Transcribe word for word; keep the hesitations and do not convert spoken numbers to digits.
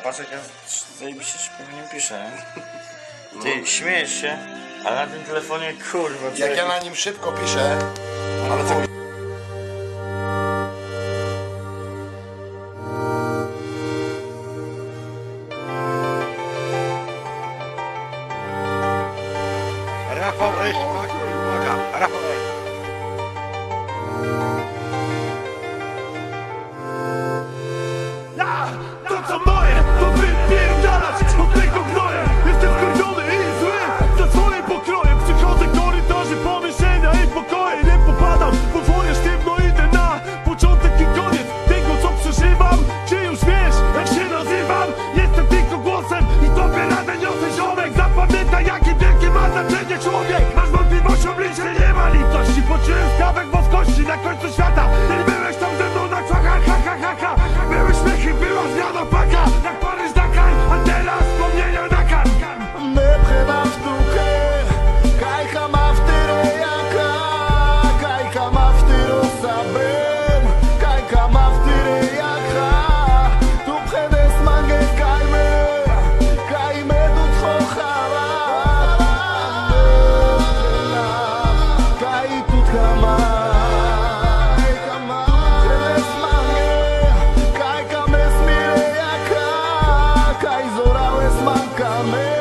patrz jak ja zajebiście szybko nie piszę, nie? Ty śmiejesz się, ale na tym telefonie kurwa... Jak ja na nim szybko piszę, ale co... Rafał Eśmak, uwaga, Rafał Eśmak. Ja, to co moje, to wypierdalać od tego gnoja. Jestem wkurwiony i zły za swoje pokroje. Przychodzę korytarzy, pomieszczenia i pokoje. Nie popadam, bo woję sztywno idę na początek i koniec tego co przeżywam. Czy już wiesz jak się nazywam? Jestem tylko głosem i tobie radę niosę ziomek. Zapamiętaj jakie wielkie ma znaczenie człowiek. Masz wątpliwości, oblicze nie ma litości. Poczułem skawek boskości na końcu świata. Nie byłeś tam ze mną na człachach, ha ha ha ha. Były śmiechy, była zmiana paka. Jak Paryż Dakar, a teraz wspomnienia Dakar. מבחינה פתוחה, קייכה מפטירה יקרה, קייכה מפטירו סבם, קייכה מפטירה יקרה, תובחדס מנגה קיימה, קיימה דותחו חרה, מבחינה, קאי תותקמה, קייכה מבחדס מנגה, קייכה מסמירה יקרה, קאי זורה וסמן קמה.